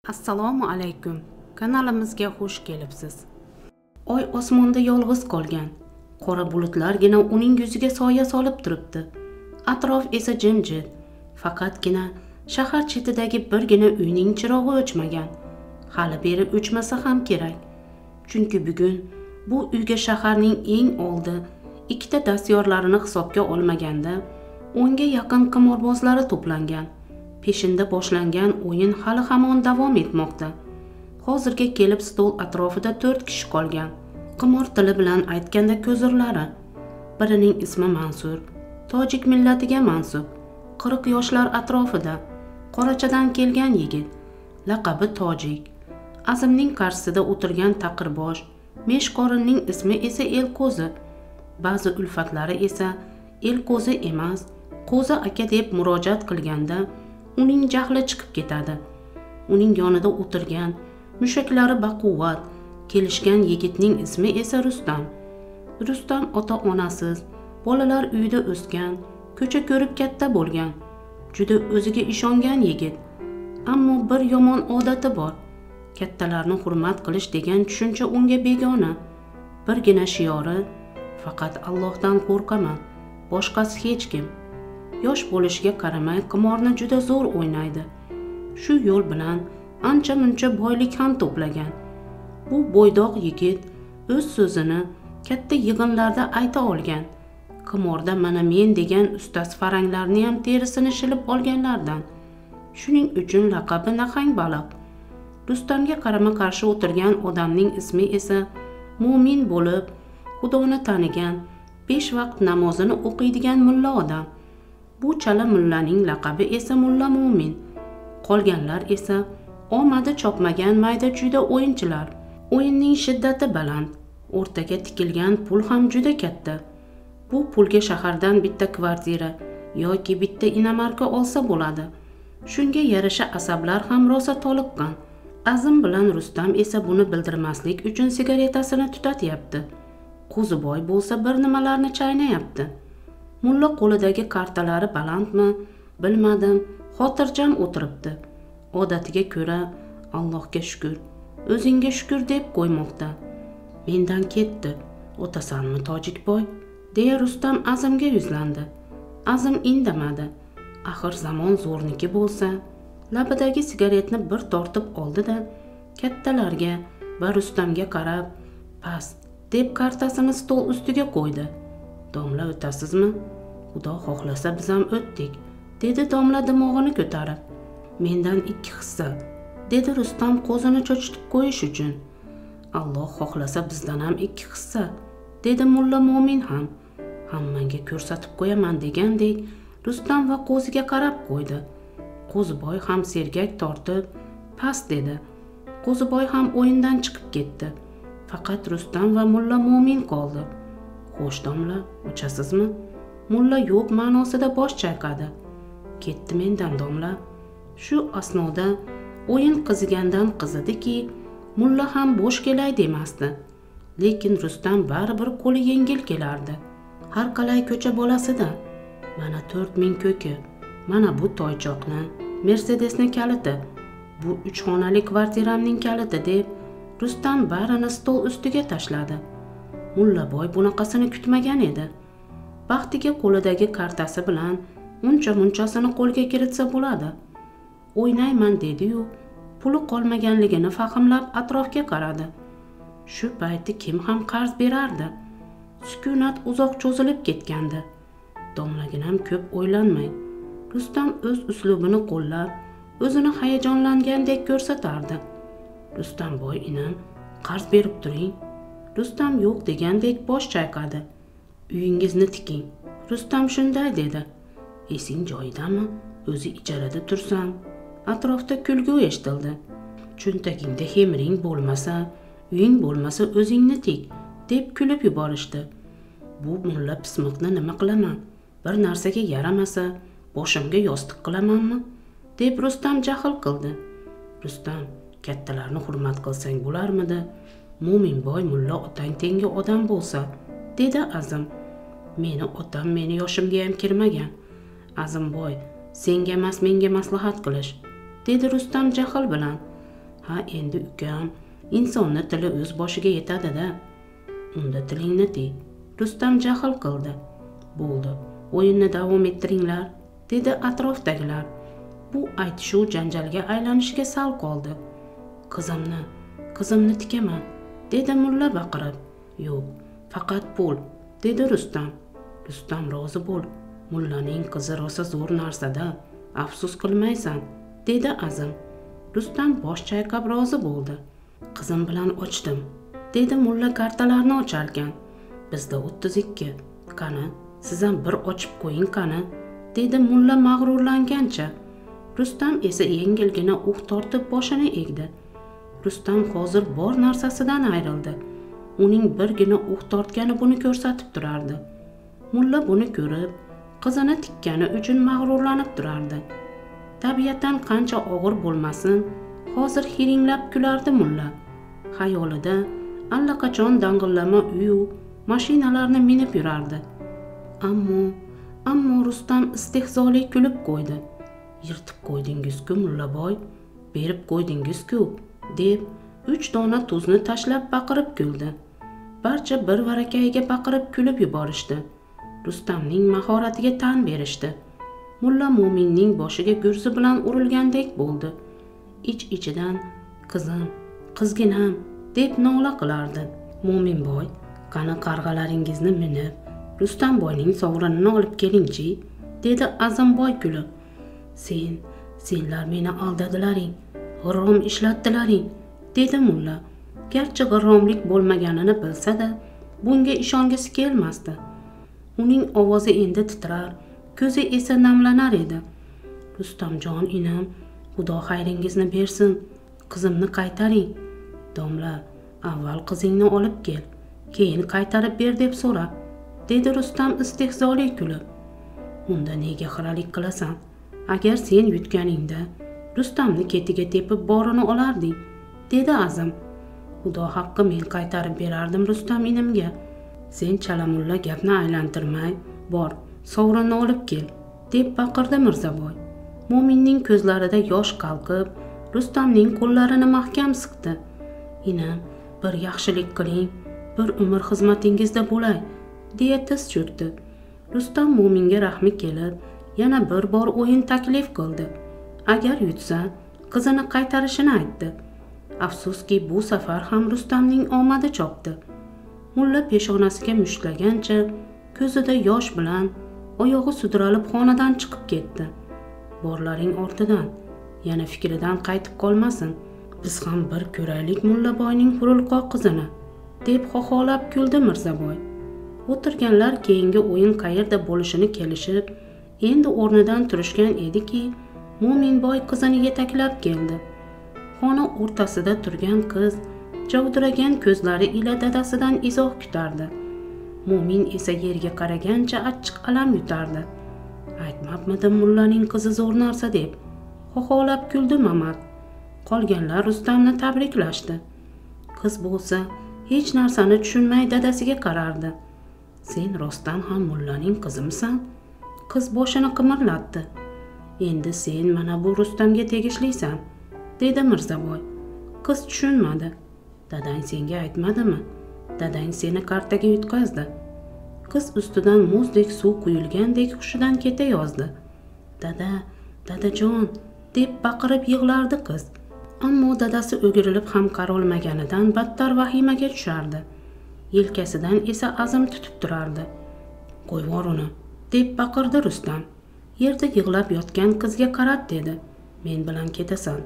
Assalomu alaykum. Kanalimizga xush kelibsiz. Oy osmonda yolg'iz qolgan. Qora bulutlargina uning yuziga soya solib turibdi. Atrof esa jimjit. Faqatgina shahar chetidagi birgina uyning chirog'i o'chmagan. Hali beri o'chmasa ham kerak. Chunki bugun bu uyga shaharning eng oldi ikkita dastyorlarini hisobga olmaganda 10 ga yaqin qimorbozlari to'plangan. Peshinda boshlangan o'yin hali hamon davom etmoqda. Hozirga kelib stol atrofida 4 kishi qolgan. Qimor tili bilan aytganda ko'zirlari. Birining ismi Mansur, tojik millatiga mansub, 40 yoshlar atrofida, qorachadan kelgan yigit, laqabi tojik. Azimning qarshisida o'tirgan taqirbosh, meshqorinning ismi esa Elko'zi. Ba'zi ulfatlari esa Elko'zi emas, Qo'zi aka deb murojaat qilganda uning jahli chiqib ketadi. Uning yonida o'tirgan, mushaklari baquvvat, kelishgan yigitning ismi esa Rustam. Rustam ota-onasiz, bolalar uyida o'sgan, ko'cha ko'rib katta bo'lgan, juda o'ziga ishongan yigit. Ammo bir yomon odati bor. Kattalarni hurmat qilish degan tushuncha unga begona. Birgina shiori, faqat Allohdan qo'rqaman, boshqasi hech kim. Yosh bo'lishiga qaramay qimorni juda zo'r o'ynaydi. Shu yo'l bilan ancha-muncha boylik ham to'plagan. Bu bo'ydoq yigit o'z so'zini katta yig'inlarda ayta olgan. Qimorda mana men degan ustasi faranglarni ham terisini shilib olganlardan. Shuning uchun laqabi nahang baliq. Rustamga qarama-qarshi o'tirgan odamning ismi esa Mo'min bo'lib, Xudoni tanigan, 5 vaqt namozini o'qiydigan mulla odam. Bu chala mullaning laqabi esa Mulla Mo'min. Qolganlar esa omadi chopmagan mayda-chuyda o'yinchilar. O'yinning shiddati baland, o'rtaga tikilgan pul ham juda katta. Bu pulga shahardan bitta kvartira yoki bitta inamarka olsa bo'ladi. Shunga yarasha asablar ham rosa toliqqan. Azim bilan Rustam esa buni bildirmaslik uchun sigaretasini tutatyapti. Qo'ziboy bo'lsa bir nimalarni chaynayapti. Mulla qo'lidagi kartalari balandmi, bilmadim, xotirjam o'tiribdi. Odatiga ko'ra, Allohga shukr, o'zingga shukr deb qo'ymoqda. Mendan ketdi, o'tasanmi tojikboy? Deya Rustam Azimga yuzlandi. Azim indamadi. Axir zamon zo'rniki bo'lsa, labidagi sigaretni bir tortib oldi-da, kattalarga va Rustamga qarab, "Past" deb kartasini stol ustiga qo'ydi. "Domla o'tasizmi? Xudo xohlasa biz ham o'tdik", dedi domla dimog'ini ko'tarib. "Mendan 2 hissa", dedi Rustam qo'zini cho'chitib qo'yish uchun. "Alloh xohlasa bizdan ham 2 hissa", dedi Mulla Mo'min ham. "Hammangga ko'rsatib qo'yaman" degandek Rustam va qo'ziga qarab qo'ydi. Qo'ziboy ham sergak tortib, "Past" dedi. Qo'ziboy ham o'yindan chiqib ketdi. Faqat Rustam va Mulla Mo'min qoldi. "Xo'sh domla, o'chasizmi?" Mulla yo'q ma'nosida bosh chayqadi. "Ketdi mendan domla." Shu asnoda o'yin qizigandan qizidiki, mulla ham bo'sh kelay demasdi. Lekin Rustam baribir qo'li yengil kelardi. Har qalay ko'cha bolasida, mana 4000 ko'ki, mana bu toychoqni, Mercedesni kaliti, bu 3 xonali kvartiramning kaliti deb Rustam barini stol ustiga tashladi. Mullaboy bunaqasini kutmagan edi. Baxtiga qo'lidagi kartasi bilan uncha-munchasini qo'lga kiritsa bo'ladi. "O'ynayman" dedi-yu, puli qolmaganligini fahmlab atrofga qaradi. Shu payti kim ham qarz berardi? Sukunat uzoq cho'zilib ketgandi. Domlaginam ko'p o'ylanmay, Rustam o'z uslubini qo'llab, o'zini hayajonlangandek ko'rsatardi. "Rustamboy inam, qarz berib turing." Rustam yo'q degandek bosh chayqadi. "Uyingizni tiking." Rustam shunday dedi. "Esing joyidami? O'zi ijarada tursam." Atrofda kulgu eshitildi. "Cho'ntagingda hemring bo'lmasa, uying bo'lmasa o'zingni tik", deb kulib yuborishdi. "Bu mulla pismiqni nima qilaman? Bir narsaga yaramasa, boshimga yostiq qilamanmi?" deb Rustam jahl qildi. "Rustam, kattalarni hurmat qilsang bo'larmidi? Mo'minboy mulla otang tengi odam bo'lsa", dedi Azim. "Meni otam meni yoshimga ham kirmagan. Azimboy, senga emas menga maslahat qilish", dedi Rustam jahl bilan. Ha endi ukam, insonni tili o'z boshiga yetadi-da. Unda tilingni tiy. Rustam jahl qildi. Bo'ldi, o'yinni davom ettiringlar, dedi atrofdagilar. Bu aytishuv janjalga aylanishiga sal qoldi. Qizimni tikaman, dedi mulla baqirib. Yo'q, faqat pul, dedi Rustam. Rustam rozi bo'l. Mullaning qizi rosa zo'r narsa-da, afsus qilmaysan, dedi Azim. Rustam bosh chayqab rozi bo'ldi. Qizim bilan ochdim, dedi mulla kartalarni ocharkan. Bizda 32. Qani, siz ham bir ochib qo'ying qani, dedi mulla mag'rurlangancha. Rustam esa yengilgina uh tortib boshini egdi. Rustam hozir bor narsasidan ayrildi. Uning birgina uh tortgani buni ko'rsatib turardi. Mulla buni ko'rib, qizini tikkani uchun mag'rurlanib turardi. Tabiatan qancha og'ir bo'lmasin, hozir hiringlab kulardi mulla. Xayolida allaqachon dang'illama uy-u mashinalarni minib yurardi. Ammo Rustam istehzoli kulib qo'ydi. Yirtib qo'ydingiz-ku mullaboy, berib qo'ydingiz-ku, deb 3 dona tuzni tashlab baqirib kuldi. Barcha bir varakayga baqirib kulib yuborishdi. Rustamning mahoratiga tan berishdi. Mulla Mo'minning boshiga gurzi bilan urilgandek bo'ldi. Ich-ichidan qizginam deb nola qilardi. Mo'minboy, qani qarg'alaringizni minib, Rustamboyning sovrinini olib kelingchi, dedi Azimboy kulib. Senlar meni aldadilaring, g'irrom ishlatdilaring, dedi mulla. Garchi g'irromlik bo'lmaganini bilsa-da, bunga ishongisi kelmasdi. Uning ovozi endi titrar, ko'zi esa namlanar edi. Rustamjon inam, Xudo xayringizni bersin, qizimni qaytaring. Domla, avval qizingni olib kel, keyin qaytarib ber deb so'ra, dedi Rustam istehzoli kulib. Unda nega xiralik qilasan? Agar sen yutganingda Rustamni ketiga tepib borini olarding, dedi Azim. Xudo haqqi men qaytarib berardim Rustam inimga. Sen chalamulla gapni aylantirmay, bor, sovrinni olib kel, deb baqirdi Mirzaboy. Mo'minning ko'zlarida yosh qalqib, Rustamning qo'llarini mahkam siqdi. Inam, bir yaxshilik qiling, bir umr xizmatingizda bo'lay, deya tiz cho'kdi. Rustam Mo'minga rahmi kelib, yana bir bor o'yin taklif qildi. Agar yutsa, qizini qaytarishini aytdi. Afsuski bu safar ham Rustamning omadi chopdi. Mulla peshonasiga mushtlagancha, ko'zida yosh bilan oyog'i sudralib xonadan chiqib ketdi. Borlaring ortidan, yana fikridan qaytib qolmasin. Biz ham bir ko'raylik Mullaboyning Hurulqo qizini, deb xoxolab kuldi Mirzaboy. O'tirganlar keyingi o'yin qayerda bo'lishini kelishib, endi o'rnidan turishgan ediki, Mo'minboy qizini yetaklab keldi. Xona o'rtasida turgan qiz javdiragan ko'zlari ila dadasidan izoh kutardi. Mo'min esa yerga qaragancha achchiq alam yutardi. Aytmabmidim mullaning qizi zo'r narsa deb, xoxolab kuldi Mamat. Qolganlar Rustamni tabriklashdi. Qiz bo'lsa hech narsani tushunmay dadasiga qarardi. Sen rostdan ham mullaning qizimisan? Qiz boshini qimirlatdi. Endi sen mana bu Rustamga tegishlisan, dedi Mirzaboy. Qiz tushunmadi. Dadang senga aytmadimi? Dadang seni kartaga yutqazdi. Qiz ustidan muzdek suv quyilgandek hushidan ketayozdi. Dadajon, deb baqirib yig'lardi qiz. Ammo dadasi o'girilib ham qarolmaganidan battar vahimaga tushardi. Yelkasidan esa Azim tutib turardi. Qo'yvor uni, deb baqirdi Rustam. Yerda yig'lab yotgan qizga qarab dedi. Men bilan ketasan.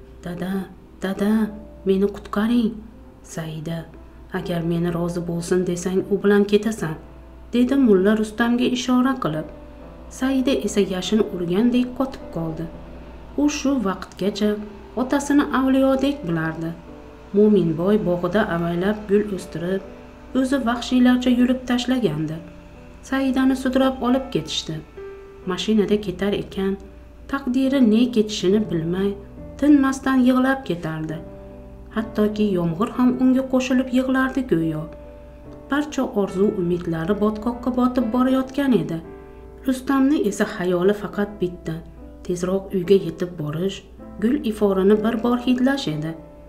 Dada, meni qutqaring. Saida, agar meni rozi bo'lsin desang, u bilan ketasan, dedi mulla Rustamga ishora qilib. Saida esa yashin urgandek qotib qoldi. U shu vaqtgacha otasini avliyodek bilardi. Mo'minboy bog'ida avaylab gul o'stirib, o'zi vahshiylarcha yulib tashlagandi. Saidani sudrab olib ketishdi. Mashinada ketar ekan, taqdiri ne ketishini bilmay, tinmasdan yig'lab ketardi. Hattoki yomg'ir ham unga qo'shilib yig'lardi go'yo. Barcha orzu umidlari botqoqqa botib borayotgan edi. Rustamni esa xayoli faqat bitta, tezroq uyga yetib borish, gul iforini bir bor hidlash edi.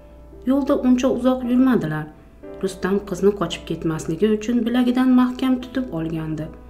Yo'lda uncha uzoq yurmadilar. Rustam qizni qochib ketmasligi uchun bilagidan mahkam tutib olgandi.